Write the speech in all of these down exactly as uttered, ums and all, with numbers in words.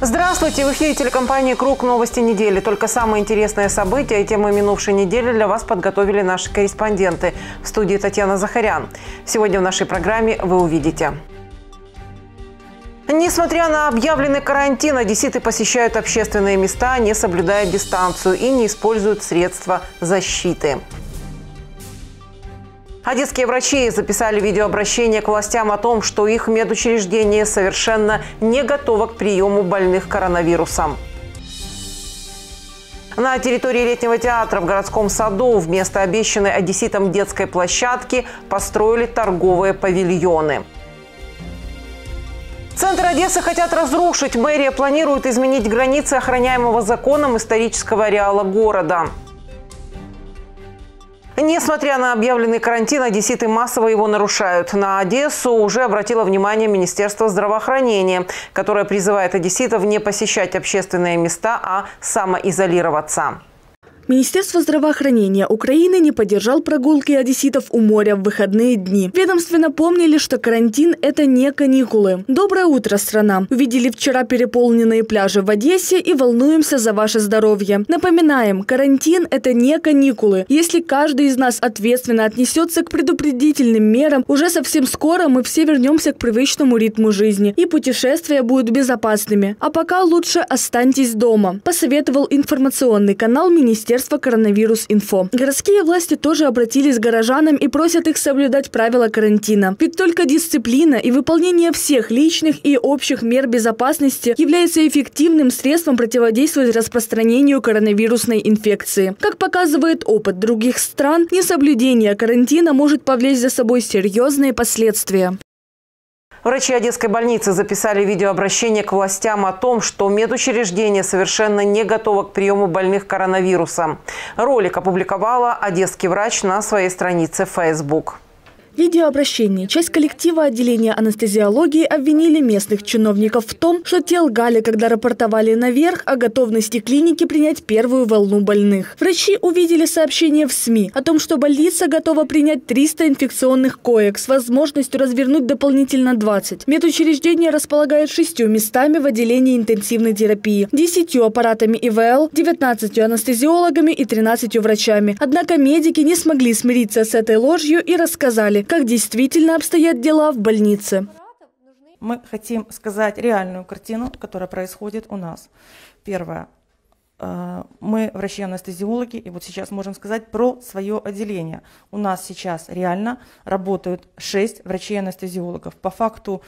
Здравствуйте! В эфире телекомпании «Круг. Новости недели». Только самые интересные события и темы минувшей недели для вас подготовили наши корреспонденты. В студии Татьяна Захарян. Сегодня в нашей программе вы увидите. Несмотря на объявленный карантин, одесситы посещают общественные места, не соблюдая дистанцию и не используют средства защиты. Одесские врачи записали видеообращение к властям о том, что их медучреждение совершенно не готово к приему больных коронавирусом. На территории летнего театра в городском саду вместо обещанной одесситам детской площадки построили торговые павильоны. Центр Одессы хотят разрушить. Мэрия планирует изменить границы охраняемого законом исторического ареала города. Несмотря на объявленный карантин, одесситы массово его нарушают. На Одессу уже обратило внимание Министерство здравоохранения, которое призывает одесситов не посещать общественные места, а самоизолироваться. Министерство здравоохранения Украины не поддержал прогулки одесситов у моря в выходные дни. В ведомстве напомнили, что карантин – это не каникулы. Доброе утро, страна! Увидели вчера переполненные пляжи в Одессе и волнуемся за ваше здоровье. Напоминаем, карантин – это не каникулы. Если каждый из нас ответственно отнесется к предупредительным мерам, уже совсем скоро мы все вернемся к привычному ритму жизни, и путешествия будут безопасными. А пока лучше останьтесь дома, посоветовал информационный канал Министерства Коронавирус.Инфо. Городские власти тоже обратились к горожанам и просят их соблюдать правила карантина. Ведь только дисциплина и выполнение всех личных и общих мер безопасности является эффективным средством противодействовать распространению коронавирусной инфекции. Как показывает опыт других стран, несоблюдение карантина может повлечь за собой серьезные последствия. Врачи Одесской больницы записали видеообращение к властям о том, что медучреждение совершенно не готово к приему больных коронавирусом. Ролик опубликовала одесский врач на своей странице в Facebook. В видеообращении часть коллектива отделения анестезиологии обвинили местных чиновников в том, что те лгали, когда рапортовали наверх о готовности клиники принять первую волну больных. Врачи увидели сообщение в СМИ о том, что больница готова принять триста инфекционных коек с возможностью развернуть дополнительно двадцать. Медучреждение располагает шестью местами в отделении интенсивной терапии, десятью аппаратами И В Л, девятнадцатью анестезиологами и тринадцатью врачами. Однако медики не смогли смириться с этой ложью и рассказали, как действительно обстоят дела в больнице. Мы хотим сказать реальную картину, которая происходит у нас. Первое. Мы врачи-анестезиологи, и вот сейчас можем сказать про свое отделение. У нас сейчас реально работают шесть врачей-анестезиологов. По факту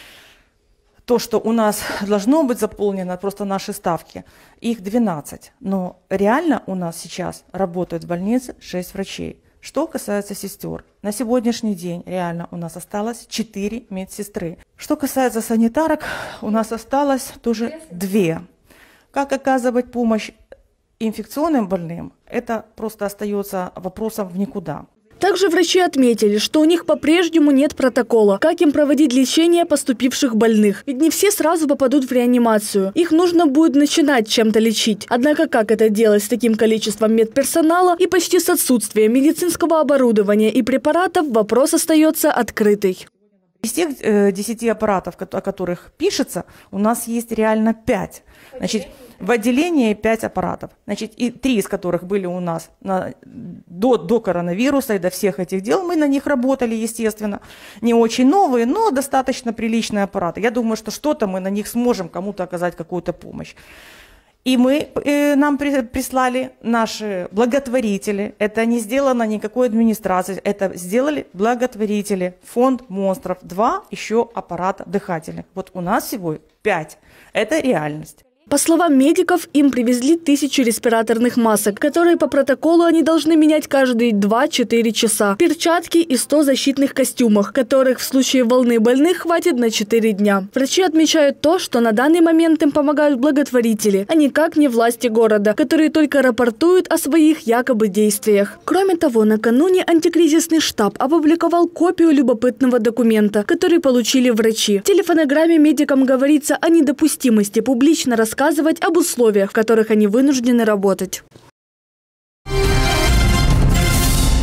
то, что у нас должно быть заполнено, просто наши ставки, их двенадцать. Но реально у нас сейчас работают в больнице шесть врачей. Что касается сестер, на сегодняшний день реально у нас осталось четыре медсестры. Что касается санитарок, у нас осталось тоже две. Как оказывать помощь инфекционным больным, это просто остается вопросом в никуда. Также врачи отметили, что у них по-прежнему нет протокола, как им проводить лечение поступивших больных. Ведь не все сразу попадут в реанимацию. Их нужно будет начинать чем-то лечить. Однако как это делать с таким количеством медперсонала и почти с отсутствием медицинского оборудования и препаратов, вопрос остается открытый. Из тех э, десяти аппаратов, о которых пишется, у нас есть реально пять. Значит, в отделении пять аппаратов. Значит, и три из которых были у нас на, до, до коронавируса и до всех этих дел. Мы на них работали, естественно. Не очень новые, но достаточно приличные аппараты. Я думаю, что что-то мы на них сможем кому-то оказать какую-то помощь. И мы, э, нам при, прислали наши благотворители. Это не сделано никакой администрацией. Это сделали благотворители. Фонд монстров. Два еще аппарата дыхательных. Вот у нас всего пять. Это реальность. По словам медиков, им привезли тысячи респираторных масок, которые по протоколу они должны менять каждые два-четыре часа. Перчатки и сто защитных костюмов, которых в случае волны больных хватит на четыре дня. Врачи отмечают то, что на данный момент им помогают благотворители, а никак не власти города, которые только рапортуют о своих якобы действиях. Кроме того, накануне антикризисный штаб опубликовал копию любопытного документа, который получили врачи. В телефонограмме медикам говорится о недопустимости публично рассказывать рассказывать об условиях, в которых они вынуждены работать.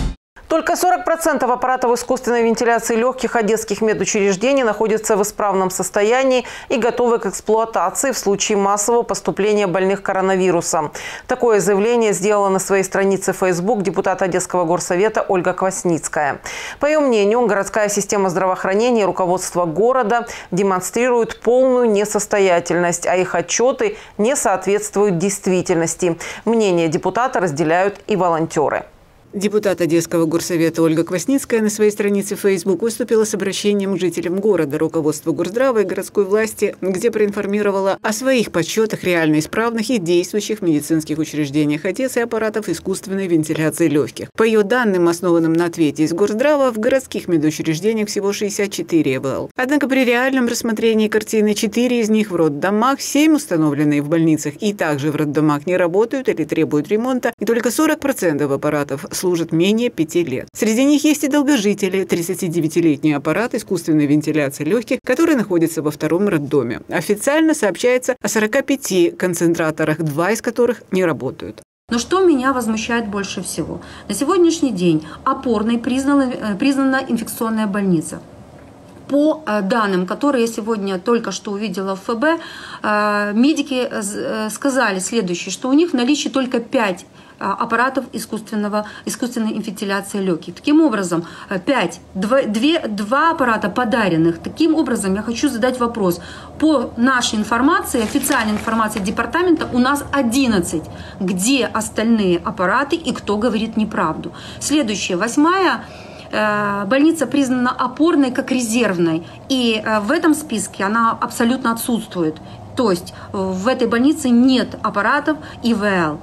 Только сорок процентов аппаратов искусственной вентиляции легких одесских медучреждений находятся в исправном состоянии и готовы к эксплуатации в случае массового поступления больных коронавирусом. Такое заявление сделала на своей странице в Facebook депутат Одесского горсовета Ольга Квасницкая. По ее мнению, городская система здравоохранения и руководство города демонстрируют полную несостоятельность, а их отчеты не соответствуют действительности. Мнение депутата разделяют и волонтеры. Депутат Одесского горсовета Ольга Квасницкая на своей странице в Facebook выступила с обращением к жителям города, руководству горздрава и городской власти, где проинформировала о своих подсчетах реально исправных и действующих в медицинских учреждениях Одессы аппаратов искусственной вентиляции легких. По ее данным, основанным на ответе из горздрава, в городских медучреждениях всего шестьдесят четыре ИВЛ. Однако при реальном рассмотрении картины четыре из них в роддомах, семь установленные в больницах и также в роддомах не работают или требуют ремонта, и только сорок процентов аппаратов служат менее пяти лет. Среди них есть и долгожители, тридцатидевятилетний аппарат искусственной вентиляции легких, который находится во втором роддоме. Официально сообщается о сорока пяти концентраторах, два из которых не работают. Но что меня возмущает больше всего? На сегодняшний день опорной признана, признана инфекционная больница. По данным, которые я сегодня только что увидела в ФБ, медики сказали следующее, что у них в наличии только пять аппаратов искусственного, искусственной вентиляции легких. Таким образом, пять, два, две, два аппарата подаренных. Таким образом, я хочу задать вопрос. По нашей информации, официальной информации департамента, у нас одиннадцать. Где остальные аппараты и кто говорит неправду? Следующее, восьмая. Больница признана опорной как резервной, и в этом списке она абсолютно отсутствует. То есть в этой больнице нет аппаратов ИВЛ.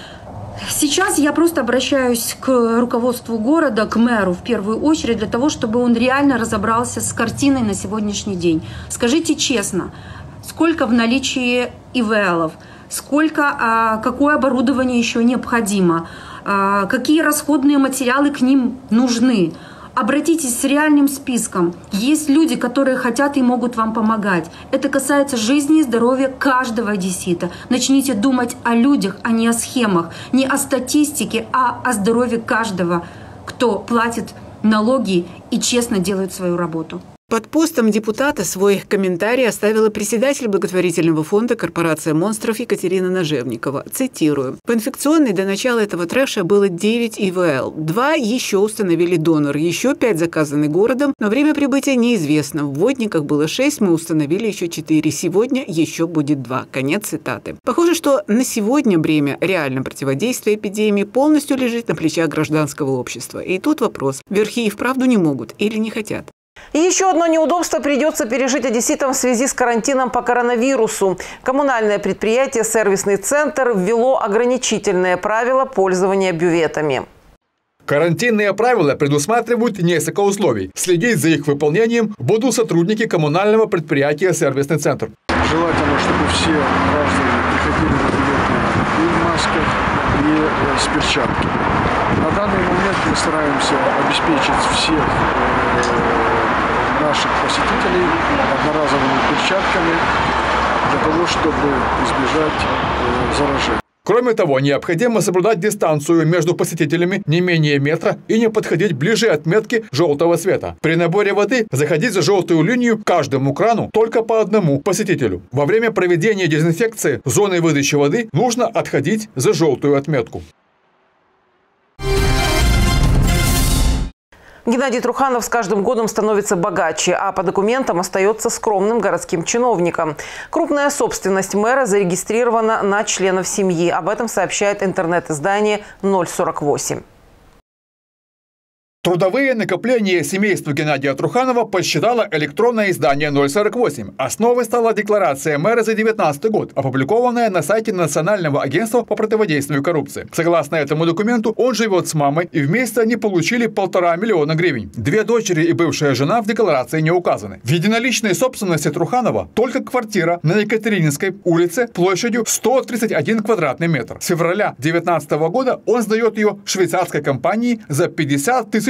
Сейчас я просто обращаюсь к руководству города, к мэру в первую очередь, для того, чтобы он реально разобрался с картиной на сегодняшний день. Скажите честно, сколько в наличии ИВЛов, сколько, какое оборудование еще необходимо, какие расходные материалы к ним нужны. Обратитесь с реальным списком. Есть люди, которые хотят и могут вам помогать. Это касается жизни и здоровья каждого одессита. Начните думать о людях, а не о схемах. Не о статистике, а о здоровье каждого, кто платит налоги и честно делает свою работу. Под постом депутата свой комментарий оставила председатель благотворительного фонда «Корпорация монстров» Екатерина Нажевникова. Цитирую. «В инфекционной до начала этого трэша было девять ИВЛ. Два еще установили донор, еще пять заказаны городом, но время прибытия неизвестно. В Водниках было шесть, мы установили еще четыре. Сегодня еще будет два». Конец цитаты. Похоже, что на сегодня бремя реального противодействия эпидемии полностью лежит на плечах гражданского общества. И тут вопрос. Верхи и вправду не могут или не хотят? И еще одно неудобство придется пережить одесситам в связи с карантином по коронавирусу. Коммунальное предприятие «Сервисный центр» ввело ограничительные правила пользования бюветами. Карантинные правила предусматривают несколько условий. Следить за их выполнением будут сотрудники коммунального предприятия «Сервисный центр». Желательно, чтобы все граждане приходили на бюветы и в масках, и с перчатками. На данный момент мы стараемся обеспечить всех наших посетителей одноразовыми перчатками для того, чтобы избежать заражения. Кроме того, необходимо соблюдать дистанцию между посетителями не менее метра и не подходить ближе отметки желтого цвета. При наборе воды заходить за желтую линию каждому крану только по одному посетителю. Во время проведения дезинфекции зоны выдачи воды нужно отходить за желтую отметку. Геннадий Труханов с каждым годом становится богаче, а по документам остается скромным городским чиновником. Крупная собственность мэра зарегистрирована на членов семьи. Об этом сообщает интернет-издание ноль сорок восемь. Трудовые накопления семейства Геннадия Труханова подсчитало электронное издание ноль сорок восемь. Основой стала декларация мэра за две тысячи девятнадцатый год, опубликованная на сайте Национального агентства по противодействию коррупции. Согласно этому документу, он живет с мамой, и вместе они получили полтора миллиона гривен. Две дочери и бывшая жена в декларации не указаны. В единоличной собственности Труханова только квартира на Екатерининской улице площадью сто тридцать один квадратный метр. С февраля две тысячи девятнадцатого года он сдает ее швейцарской компании за пятьдесят тысяч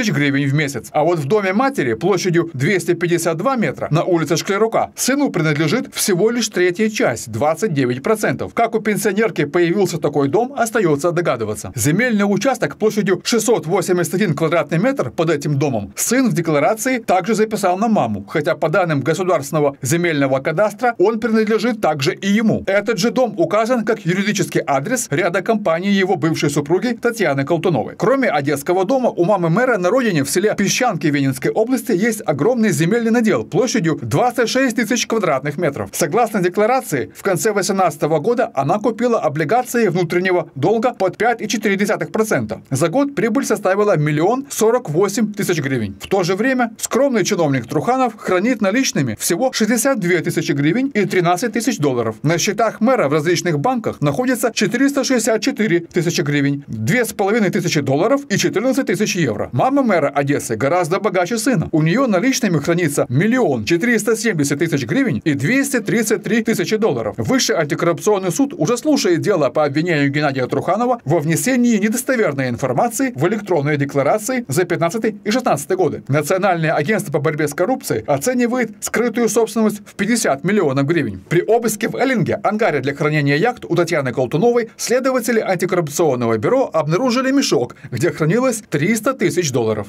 тысяч гривен в месяц. А вот в доме матери площадью двести пятьдесят два метра на улице Шклярука сыну принадлежит всего лишь третья часть, двадцать девять процентов. Как у пенсионерки появился такой дом, остается догадываться. Земельный участок площадью шестьсот восемьдесят один квадратный метр под этим домом сын в декларации также записал на маму, хотя по данным государственного земельного кадастра он принадлежит также и ему. Этот же дом указан как юридический адрес ряда компаний его бывшей супруги Татьяны Колтуновой. Кроме одесского дома, у мамы мэра на родине в селе Песчанки Винницкой области есть огромный земельный надел площадью двадцать шесть тысяч квадратных метров. Согласно декларации, в конце две тысячи восемнадцатого года она купила облигации внутреннего долга под пять целых четыре десятых процента. За год прибыль составила миллион сорок восемь тысяч гривен. В то же время скромный чиновник Труханов хранит наличными всего шестьдесят две тысячи гривен и тринадцать тысяч долларов. На счетах мэра в различных банках находится четыреста шестьдесят четыре тысячи гривен, две с половиной тысячи долларов и четырнадцать тысяч евро. Мама мэра Одессы гораздо богаче сына. У нее наличными хранится миллион четыреста семьдесят тысяч гривен и двести тридцать три тысячи долларов. Высший антикоррупционный суд уже слушает дело по обвинению Геннадия Труханова во внесении недостоверной информации в электронные декларации за пятнадцатый и шестнадцатый годы. Национальное агентство по борьбе с коррупцией оценивает скрытую собственность в пятьдесят миллионов гривен. При обыске в Эллинге, ангаре для хранения яхт у Татьяны Колтуновой, следователи антикоррупционного бюро обнаружили мешок, где хранилось триста тысяч долларов.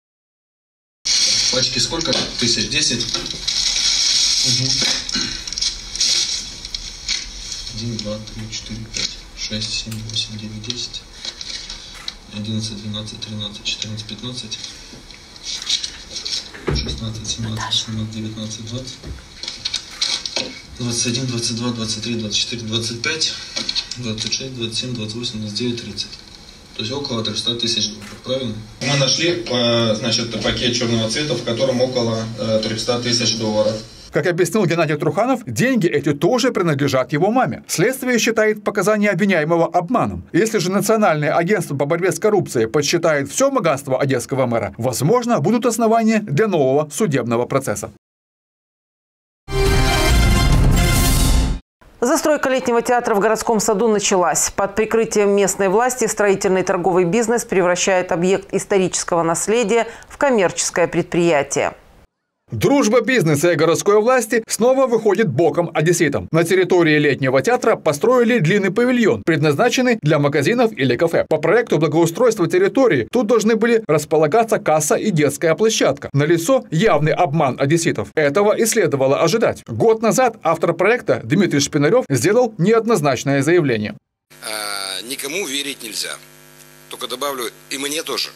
Пачки сколько? Тысяч? Десять? Угу. Один, два, три, четыре, пять, шесть, семь, восемь, девять, десять, одиннадцать, двенадцать, тринадцать, четырнадцать, пятнадцать, шестнадцать, семнадцать, семнадцать, девятнадцать, двадцать, двадцать один, двадцать два, двадцать три, двадцать четыре, двадцать пять, двадцать шесть, двадцать семь, двадцать восемь, двадцать девять, тридцать. То есть около трехсот тысяч долларов, правильно? Мы нашли, значит, пакет черного цвета, в котором около трехсот тысяч долларов. Как объяснил Геннадий Труханов, деньги эти тоже принадлежат его маме. Следствие считает показания обвиняемого обманом. Если же Национальное агентство по борьбе с коррупцией подсчитает все богатство одесского мэра, возможно, будут основания для нового судебного процесса. Застройка летнего театра в городском саду началась. Под прикрытием местной власти строительный и торговый бизнес превращает объект исторического наследия в коммерческое предприятие. Дружба бизнеса и городской власти снова выходит боком одесситам. На территории летнего театра построили длинный павильон, предназначенный для магазинов или кафе. По проекту благоустройства территории тут должны были располагаться касса и детская площадка. Налицо явный обман одесситов. Этого и следовало ожидать. Год назад автор проекта Дмитрий Шпинарев сделал неоднозначное заявление. А, никому верить нельзя. Только добавлю, и мне тоже.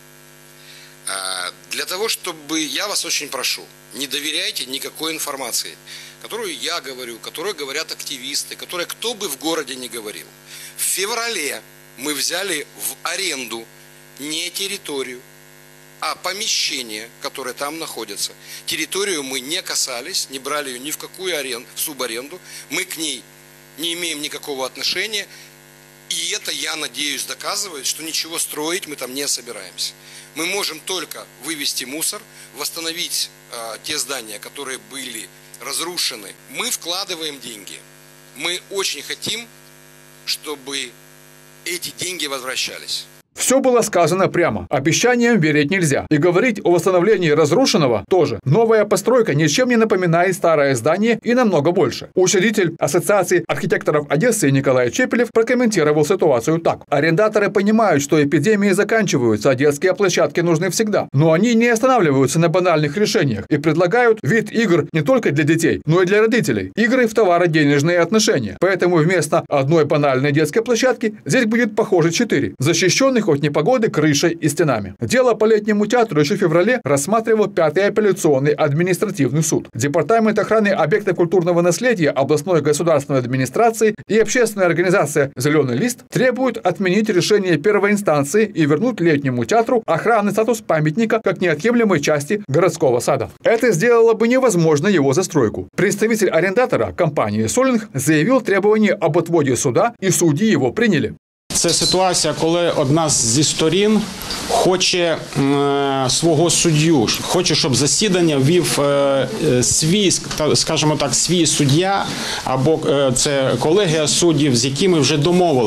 Для того, чтобы, я вас очень прошу, не доверяйте никакой информации, которую я говорю, которую говорят активисты, которую кто бы в городе не говорил. В феврале мы взяли в аренду не территорию, а помещение, которое там находится. Территорию мы не касались, не брали ее ни в какую аренду, в субаренду, мы к ней не имеем никакого отношения. И это, я надеюсь, доказывает, что ничего строить мы там не собираемся. Мы можем только вывести мусор, восстановить э, те здания, которые были разрушены. Мы вкладываем деньги. Мы очень хотим, чтобы эти деньги возвращались. Все было сказано прямо. Обещаниям верить нельзя. И говорить о восстановлении разрушенного тоже. Новая постройка ничем не напоминает старое здание и намного больше. Учредитель Ассоциации архитекторов Одессы Николай Чепелев прокомментировал ситуацию так. Арендаторы понимают, что эпидемии заканчиваются, а детские площадки нужны всегда. Но они не останавливаются на банальных решениях и предлагают вид игр не только для детей, но и для родителей. Игры в товаро-денежные отношения. Поэтому вместо одной банальной детской площадки здесь будет, похоже, четыре. Защищенных от непогоды крышей и стенами. Дело по летнему театру еще в феврале рассматривал пятый апелляционный административный суд. Департамент охраны объектов культурного наследия областной государственной администрации и общественная организация «Зеленый лист» требуют отменить решение первой инстанции и вернуть летнему театру охранный статус памятника как неотъемлемой части городского сада. Это сделало бы невозможно его застройку. Представитель арендатора компании «Солинг» заявил требование об отводе суда, и судьи его приняли. Це ситуація, коли одна зі сторін хоче е, свого суддю, хоче, щоб засідання вів е, свій, скажімо так, свій суддя або е, це колегія суддів, з якими вже домовились.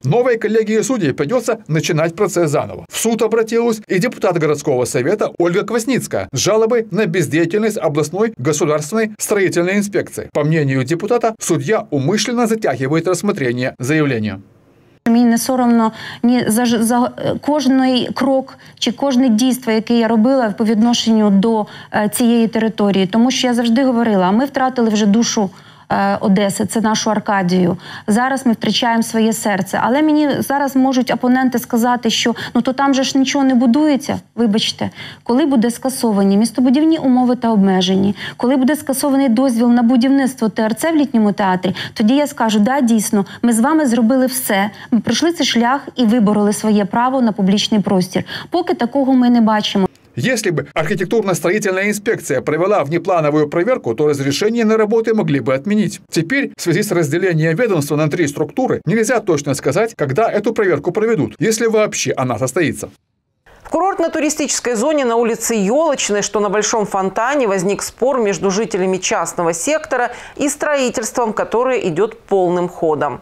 Новой коллегии судей придется начинать процесс заново. В суд обратилась и депутат городского совета Ольга Квасницкая с жалобой на бездеятельность областной государственной строительной инспекции. По мнению депутата, судья умышленно затягивает рассмотрение заявления. Мені не соромно ні за, за кожний крок чи кожне дійство, яке я робила по відношенню до е, цієї території. Тому що я завжди говорила, ми втратили вже душу е, Одеси, це нашу Аркадію. Зараз ми втрачаємо своє серце. Але мені зараз можуть опоненти сказати, що ну то там же ж нічого не будується. Вибачте, коли буде скасовані містобудівні умови та обмежені, коли буде скасований дозвіл на будівництво ТРЦ в літньому театрі, тоді я скажу, да, дійсно, ми з вами зробили все, ми пройшли цей шлях і вибороли своє право на публічний простір. Поки такого ми не бачимо. Если бы архитектурно-строительная инспекция провела внеплановую проверку, то разрешение на работы могли бы отменить. Теперь, в связи с разделением ведомства на три структуры, нельзя точно сказать, когда эту проверку проведут, если вообще она состоится. В курортно-туристической зоне на улице Ёлочной, что на Большом Фонтане, возник спор между жителями частного сектора и строительством, которое идет полным ходом.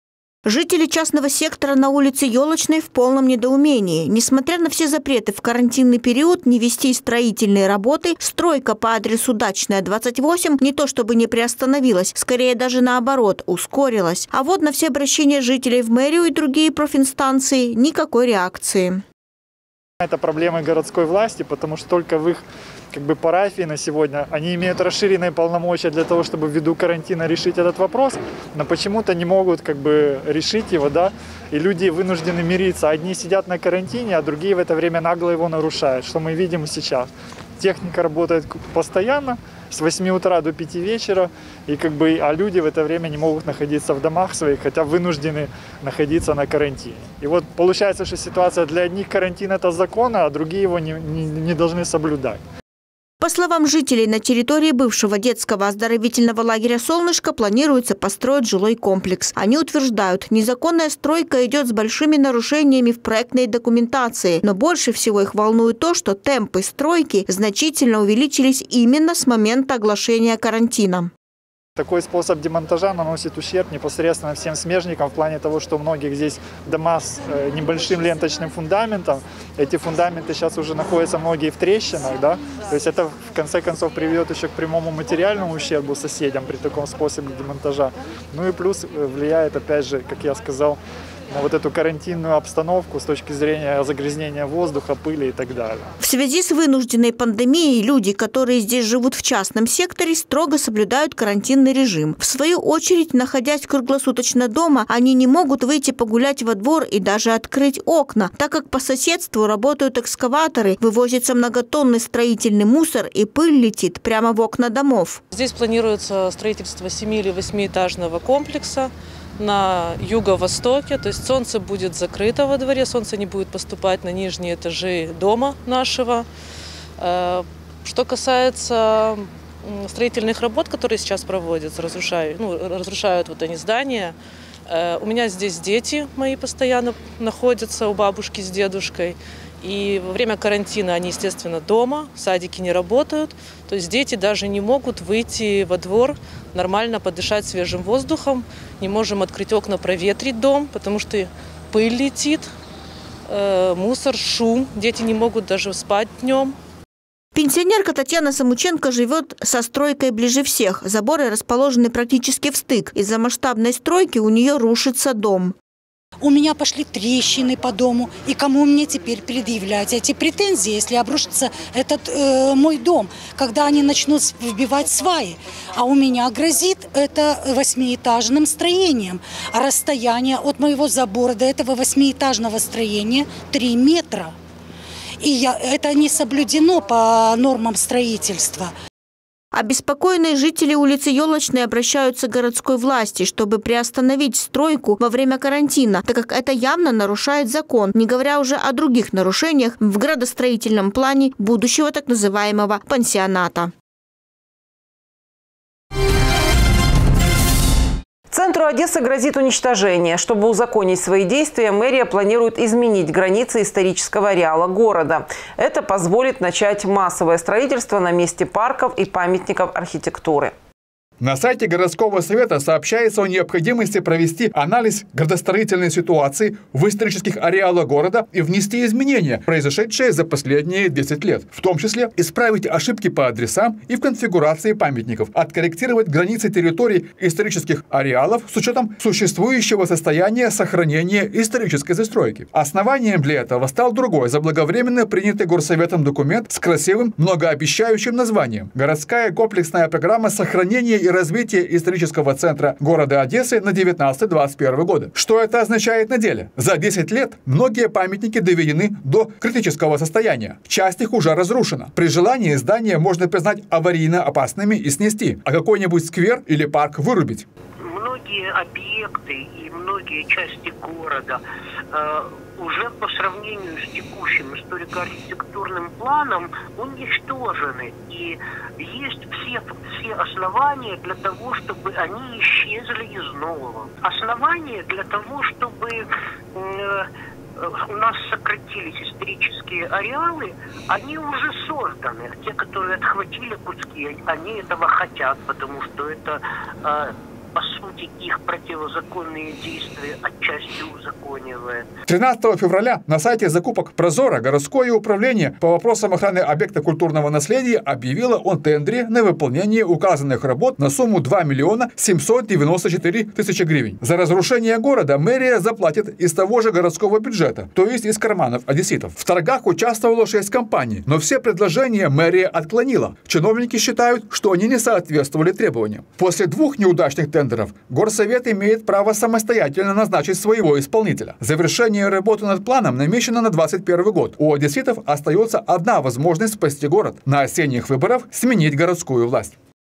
Жители частного сектора на улице Ёлочной в полном недоумении. Несмотря на все запреты в карантинный период не вести строительные работы, стройка по адресу Дачная, двадцать восемь не то чтобы не приостановилась, скорее даже наоборот, ускорилась. А вот на все обращения жителей в мэрию и другие профинстанции никакой реакции. Это проблемы городской власти, потому что только в их как бы парафии на сегодня они имеют расширенные полномочия для того, чтобы ввиду карантина решить этот вопрос, но почему-то не могут как бы решить его, да, и люди вынуждены мириться. Одни сидят на карантине, а другие в это время нагло его нарушают, что мы видим сейчас. Техника работает постоянно, с восьми утра до пяти вечера, и как бы, а люди в это время не могут находиться в домах своих, хотя вынуждены находиться на карантине. И вот получается, что ситуация для одних карантин это закон, а другие его не, не, не должны соблюдать. По словам жителей, на территории бывшего детского оздоровительного лагеря «Солнышко» планируется построить жилой комплекс. Они утверждают, незаконная стройка идет с большими нарушениями в проектной документации. Но больше всего их волнует то, что темпы стройки значительно увеличились именно с момента оглашения карантина. Такой способ демонтажа наносит ущерб непосредственно всем смежникам в плане того, что у многих здесь дома с небольшим ленточным фундаментом. Эти фундаменты сейчас уже находятся многие в трещинах, да? То есть это в конце концов приведет еще к прямому материальному ущербу соседям при таком способе демонтажа. Ну и плюс влияет, опять же, как я сказал, на вот эту карантинную обстановку с точки зрения загрязнения воздуха, пыли и так далее. В связи с вынужденной пандемией люди, которые здесь живут в частном секторе, строго соблюдают карантинный режим. В свою очередь, находясь круглосуточно дома, они не могут выйти погулять во двор и даже открыть окна, так как по соседству работают экскаваторы, вывозится многотонный строительный мусор и пыль летит прямо в окна домов. Здесь планируется строительство семи- или восьмиэтажного комплекса на юго-востоке, то есть солнце будет закрыто во дворе, солнце не будет поступать на нижние этажи дома нашего. Что касается строительных работ, которые сейчас проводятся, разрушают, ну, разрушают вот они здания, у меня здесь дети мои постоянно находятся у бабушки с дедушкой. И во время карантина они, естественно, дома, садики не работают. То есть дети даже не могут выйти во двор, нормально подышать свежим воздухом. Не можем открыть окна, проветрить дом, потому что пыль летит, э, мусор, шум. Дети не могут даже спать днем. Пенсионерка Татьяна Самученко живет со стройкой ближе всех. Заборы расположены практически в стык. Из-за масштабной стройки у нее рушится дом. У меня пошли трещины по дому. И кому мне теперь предъявлять эти претензии, если обрушится этот э, мой дом, когда они начнут вбивать сваи? А у меня грозит это восьмиэтажным строением. А расстояние от моего забора до этого восьмиэтажного строения три метра. И я, это не соблюдено по нормам строительства. Обеспокоенные жители улицы Ёлочной обращаются к городской власти, чтобы приостановить стройку во время карантина, так как это явно нарушает закон, не говоря уже о других нарушениях в градостроительном плане будущего так называемого пансионата. Центру Одессы грозит уничтожение. Чтобы узаконить свои действия, мэрия планирует изменить границы исторического ареала города. Это позволит начать массовое строительство на месте парков и памятников архитектуры. На сайте городского совета сообщается о необходимости провести анализ градостроительной ситуации в исторических ареалах города и внести изменения, произошедшие за последние десять лет. В том числе исправить ошибки по адресам и в конфигурации памятников, откорректировать границы территорий исторических ареалов с учетом существующего состояния сохранения исторической застройки. Основанием для этого стал другой, заблаговременно принятый горсоветом документ с красивым, многообещающим названием «Городская комплексная программа сохранения и развития исторического центра города Одессы на девятнадцатый — двадцать первый годы». Что это означает на деле? За десять лет многие памятники доведены до критического состояния. Часть их уже разрушена. При желании здания можно признать аварийно опасными и снести, а какой-нибудь сквер или парк вырубить. Многие объекты и многие части города э, уже по сравнению с текущим историко-архитектурным планом уничтожены. И есть все, все основания для того, чтобы они исчезли из нового. Основания для того, чтобы э, у нас сократились исторические ареалы, они уже созданы. Те, которые отхватили куски, они этого хотят, потому что это... Э, по сути, их противозаконные действия отчасти узаконивает. тринадцатого февраля на сайте закупок «Прозора» городское управление по вопросам охраны объекта культурного наследия объявило о тендере на выполнение указанных работ на сумму два миллиона семьсот девяносто четыре тысячи гривен. За разрушение города мэрия заплатит из того же городского бюджета, то есть из карманов одесситов. В торгах участвовало шесть компаний, но все предложения мэрия отклонила. Чиновники считают, что они не соответствовали требованиям. После двух неудачных тендеров тендеров, горсовет имеет право самостоятельно назначить своего исполнителя. Завершение работы над планом намечено на двадцать первый год. У одесситов остается одна возможность спасти город – на осенних выборах сменить городскую власть.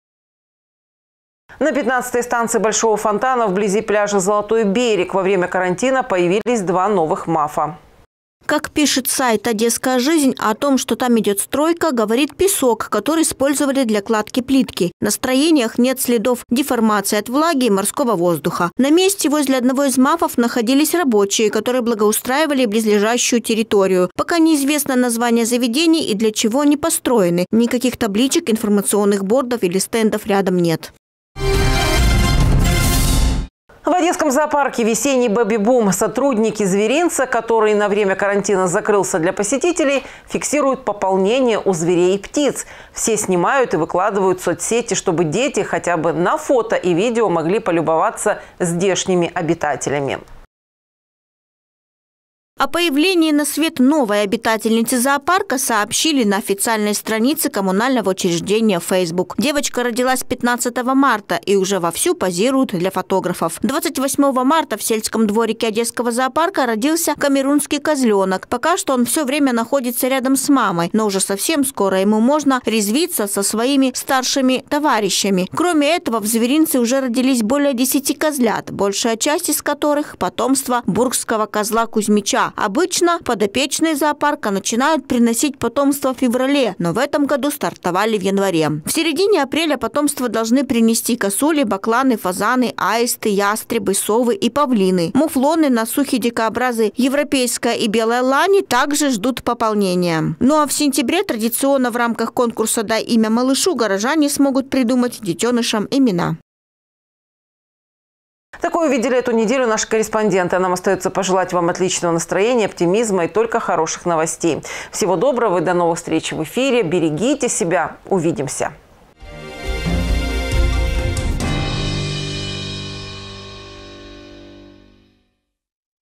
На пятнадцатой станции Большого фонтана вблизи пляжа Золотой берег во время карантина появились два новых МАФа. Как пишет сайт «Одесская жизнь», о том, что там идет стройка, говорит песок, который использовали для кладки плитки. На строениях нет следов деформации от влаги и морского воздуха. На месте возле одного из МАФов находились рабочие, которые благоустраивали близлежащую территорию. Пока неизвестно название заведений и для чего они построены. Никаких табличек, информационных бордов или стендов рядом нет. В Одесском зоопарке весенний бэби-бум. Сотрудники зверинца, который на время карантина закрылся для посетителей, фиксируют пополнение у зверей и птиц. Все снимают и выкладывают в соцсети, чтобы дети хотя бы на фото и видео могли полюбоваться здешними обитателями. О появлении на свет новой обитательницы зоопарка сообщили на официальной странице коммунального учреждения Facebook. Девочка родилась пятнадцатого марта и уже вовсю позирует для фотографов. двадцать восьмого марта в сельском дворике Одесского зоопарка родился камерунский козленок. Пока что он все время находится рядом с мамой, но уже совсем скоро ему можно резвиться со своими старшими товарищами. Кроме этого, в зверинце уже родились более десяти козлят, большая часть из которых – потомство бургского козла Кузьмича. Обычно подопечные зоопарка начинают приносить потомство в феврале, но в этом году стартовали в январе. В середине апреля потомство должны принести косули, бакланы, фазаны, аисты, ястребы, совы и павлины. Муфлоны, носухи, дикообразы, европейская и белая лани также ждут пополнения. Ну а в сентябре традиционно в рамках конкурса «Дай имя малышу» горожане смогут придумать детенышам имена. Такое увидели эту неделю наши корреспонденты. Нам остается пожелать вам отличного настроения, оптимизма и только хороших новостей. Всего доброго и до новых встреч в эфире. Берегите себя. Увидимся.